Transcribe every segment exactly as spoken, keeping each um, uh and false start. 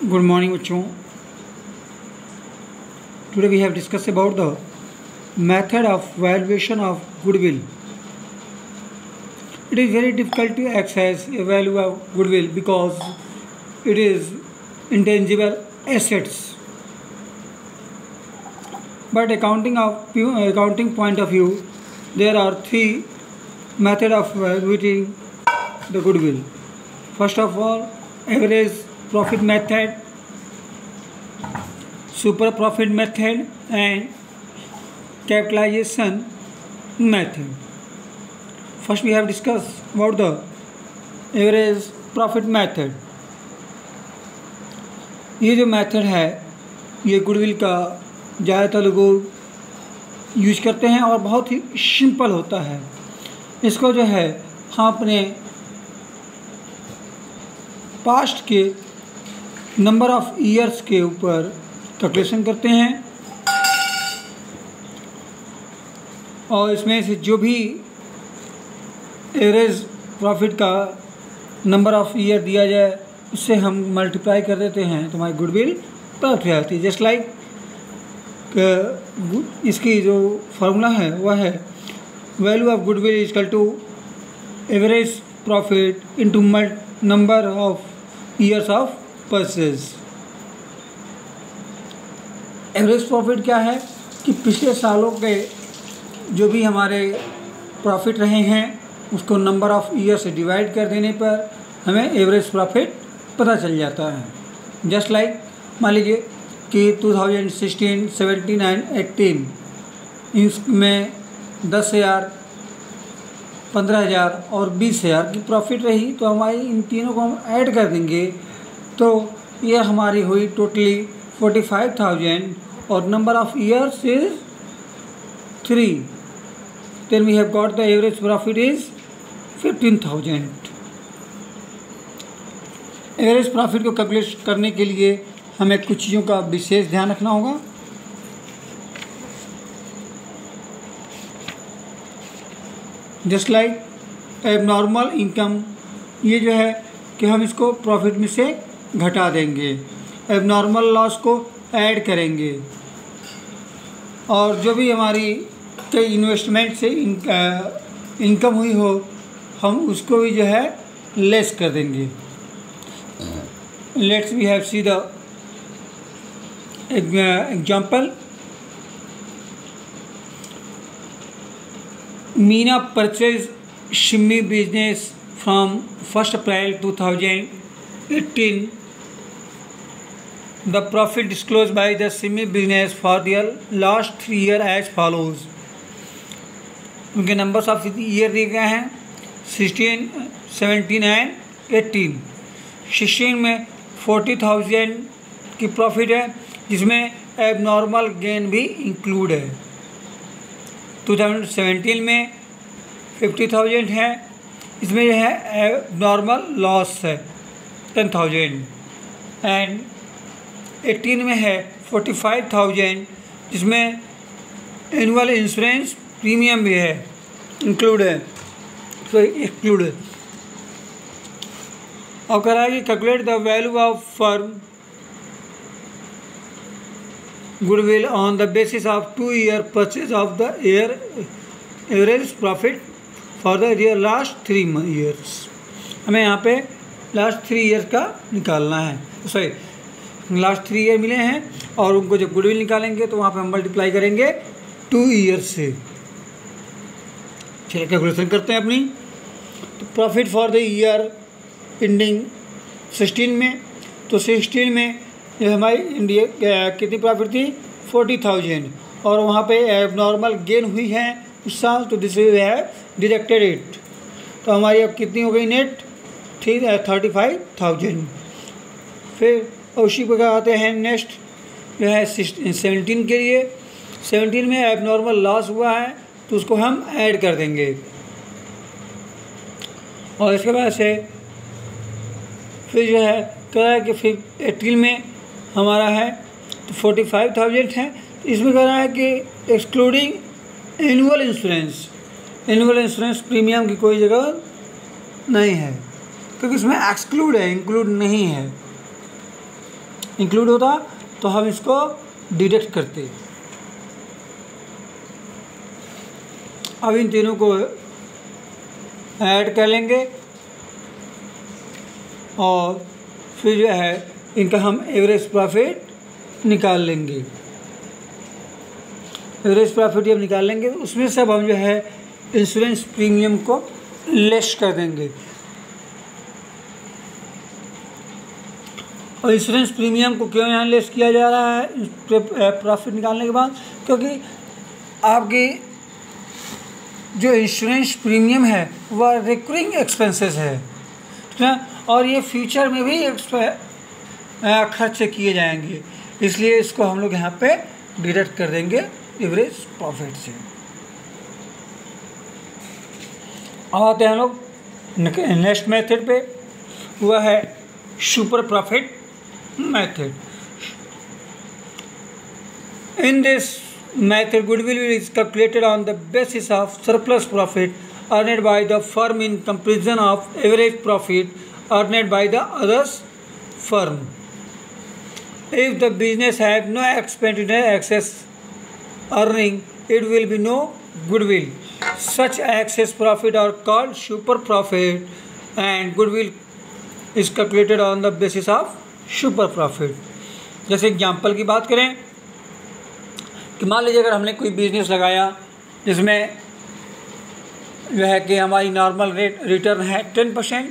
Good morning, बच्चों. Today we have discussed about the method of valuation of goodwill. It is very difficult to access a value of goodwill because it is intangible assets. But accounting of accounting point of view, there are three methods of valuing the goodwill. First of all, average profit method, super profit method, and capitalization method. First we have discussed about the average profit method. ये जो method है ये goodwill का ज़्यादातर लोग use करते हैं और बहुत ही सिंपल होता है. इसको जो है हम अपने पास्ट के नंबर ऑफ ईयर्स के ऊपर कैलकुलेशन करते हैं और इसमें से जो भी एवरेज प्रॉफिट का नंबर ऑफ ईयर दिया जाए उससे हम मल्टीप्लाई कर देते हैं तो हमारी गुडविल प्राप्त हो जाती है. जस्ट लाइक इसकी जो फार्मूला है वह है value of goodwill is equal to average profit into number of years of purchase. Average profit क्या है कि पिछले सालों के जो भी हमारे प्रॉफिट रहे हैं उसको नंबर ऑफ ईयर से डिवाइड कर देने पर हमें एवरेज प्रॉफिट पता चल जाता है. जस्ट लाइक मान लीजिए कि two thousand sixteen, seventeen and eighteen इसमें दस हज़ार, पंद्रह हज़ार और बीस हज़ार की प्रॉफिट रही तो हमारी इन तीनों को हम ऐड कर देंगे तो ये हमारी हुई टोटली फोर्टी फाइव थाउजेंड और number of years is three. Then we have got the average profit is fifteen thousand. Average profit को कैलकुलेट करने के लिए हमें कुछ चीज़ों का विशेष ध्यान रखना होगा. जस्ट लाइक एबनॉर्मल इनकम, ये जो है कि हम इसको प्रॉफिट में से घटा देंगे, एबनॉर्मल लॉस को ऐड करेंगे और जो भी हमारी कई इन्वेस्टमेंट से इनकम हुई हो हम उसको भी जो है लेस कर देंगे. Let's we have see the example. Meena purchase शिम्मी business from first April two thousand eighteen. The profit disclosed by the Shimmy business for the last three year as follows. उनके नंबर्स ऑफ ईयर दिए गए हैं sixteen, seventeen and eighteen. Sixteen में forty thousand की profit है जिसमें abnormal gain भी include है. टू थाउजेंड सेवेंटीन में फिफ्टी थाउजेंड है, इसमें जो है एबनॉर्मल लॉस है टेन थाउजेंड. एंड एटीन में है फोर्टी फाइव थाउजेंड जिसमें एनुअल इंश्योरेंस प्रीमियम भी है इंक्लूड है तो एक्सक्लूड है. अब कह रहा है कि calculate the value of firm goodwill on the basis of two year purchase of the year average profit for the year last three years. हमें यहाँ पे लास्ट थ्री ईयर्स का निकालना है. सॉरी लास्ट थ्री ईयर मिले हैं और उनको जब गुडविल निकालेंगे तो वहाँ पे हम मल्टीप्लाई करेंगे टू ईयर से. चलिए कैलकुलेशन करते हैं अपनी. तो profit for the year ending sixteen में, तो सिक्सटीन में जो हमारी इंडिया कितनी प्रॉफिट थी फोर्टी थाउजेंड और वहाँ पे एबनॉर्मल गेन हुई है उस साल तो this we have deducted it. तो हमारी अब कितनी हो गई नेट ठीक है थर्टी फाइव थाउजेंड. फिर उसी प्रकार आते हैं नेक्स्ट जो है सेवनटीन के लिए. सेवनटीन में एबनॉर्मल लॉस हुआ है तो उसको हम ऐड कर देंगे और इसके बाद से फिर जो है कह रहा है कि फिर एटीन में हमारा है तो फोर्टी फाइव थाउजेंड है. इसमें कह रहा है कि excluding annual insurance, annual insurance premium की कोई जगह नहीं है क्योंकि इसमें एक्सक्लूड है, इंक्लूड नहीं है. इंक्लूड होता तो हम इसको डिडक्ट करते। अब इन तीनों को ऐड कर लेंगे और फिर जो है इनका हम एवरेज प्रॉफिट निकाल लेंगे। एवरेज प्रॉफिट जब निकाल लेंगे उसमें सब हम जो है इंश्योरेंस प्रीमियम को लेस कर देंगे। और इंश्योरेंस प्रीमियम को क्यों यहाँ लेस किया जा रहा है प्रॉफिट निकालने के बाद? क्योंकि आपकी जो इंश्योरेंस प्रीमियम है वह रिकरिंग एक्सपेंसेस है, ठीक है, और ये फ्यूचर में भी खर्च किए जाएंगे, इसलिए इसको हम लोग यहाँ पे डिडक्ट कर देंगे एवरेज प्रॉफिट से। अब आते हैं हम लोग नेक्स्ट मेथड पे, वह है super profit method. In this method goodwill is calculated on the basis of surplus profit earned by the firm in comparison of average profit earned by the others firm. If the business have no expenditure excess earning, it will be no goodwill. Such excess profit are called super profit, and goodwill is calculated on the basis of super profit. जैसे example की बात करें कि मान लीजिए अगर हमने कोई बिजनेस लगाया जिसमें जो है कि हमारी नॉर्मल रेट रिटर्न है टेन परसेंट।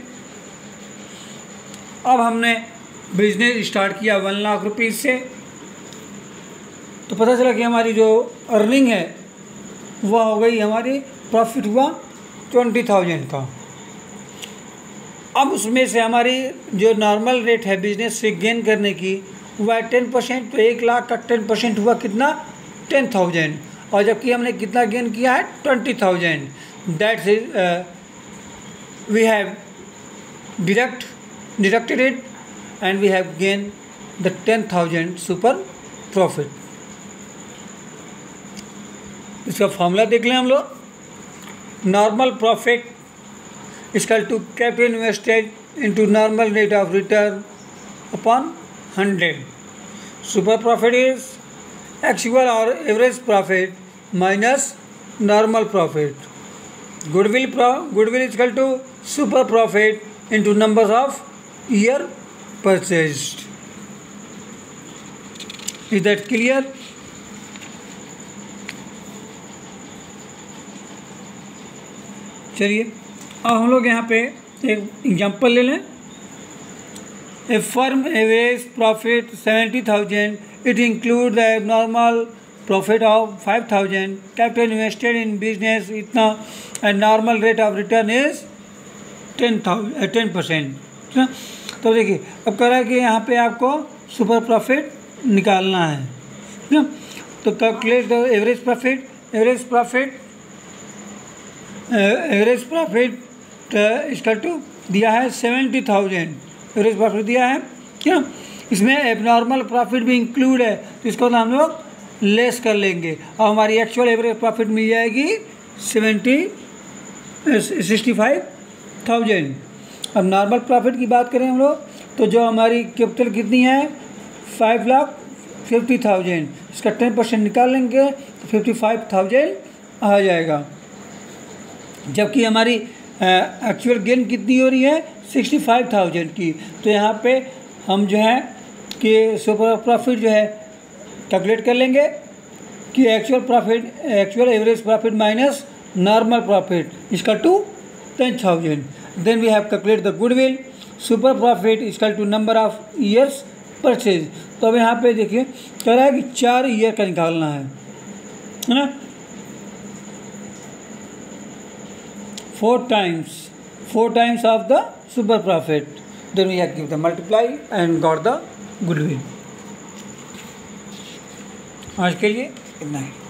अब हमने बिजनेस स्टार्ट किया वन लाख रुपीज़ से, तो पता चला कि हमारी जो अर्निंग है वह हो गई, हमारी प्रॉफिट हुआ ट्वेंटी थाउजेंड का। अब उसमें से हमारी जो नॉर्मल रेट है बिजनेस से गेन करने की वह टेन परसेंट, तो एक लाख का टेन परसेंट हुआ कितना? Ten thousand. और जबकि हमने कितना गेन किया है? Twenty thousand. That is we have deduct deducted it and we have gain the ten thousand super profit. इसका फॉर्मूला देख लें हम लोग। Normal profit equal to capital invested into normal rate of return upon hundred. Super profit is actual or average profit minus normal profit. Goodwill pro goodwill is equal to super profit into numbers of year purchased. Is that clear? चलिए अब हम लोग यहाँ पे एक example ले लें। A firm average profit seventy thousand. It includes the normal profit of five thousand. Capital invested in business इतना, and normal rate of return is ten thousand ten percent। तो देखिए अब कह रहा है कि यहाँ पे आपको सुपर प्रॉफिट निकालना है ना, तो calculate the average profit. Average profit average profit इसका टू दिया है सेवेंटी थाउजेंड। एवरेज प्रॉफिट दिया है क्या? इसमें एबनॉर्मल प्रॉफिट भी इंक्लूड है, तो इसको हम लोग लेस कर लेंगे और हमारी एक्चुअल एवरेज प्रॉफिट मिल जाएगी सेवेंटी सिक्सटी फाइव थाउजेंड। अब नॉर्मल प्रॉफिट की बात करें हम लोग, तो जो हमारी कैपिटल कितनी है? Five lakh fifty thousand. इसका टेन परसेंट निकाल लेंगे तो फिफ्टी फाइव थाउजेंड आ जाएगा। जबकि हमारी एक्चुअल गेन कितनी हो रही है? सिक्सटी फाइव थाउजेंड की। तो यहाँ पे हम जो है कि सुपर प्रॉफिट जो है कैलकुलेट कर लेंगे कि actual profit actual average profit minus normal profit इसका टू ten thousand. Then we have calculate the goodwill. Super profit equal to number of years purchase. तो अब यहाँ पे देखिए कह रहा है कि चार ईयर का निकालना है, है ना। Four times four times of the super profit. Then we have give the multiply and got the goodwill. आज के लिए इतना ही।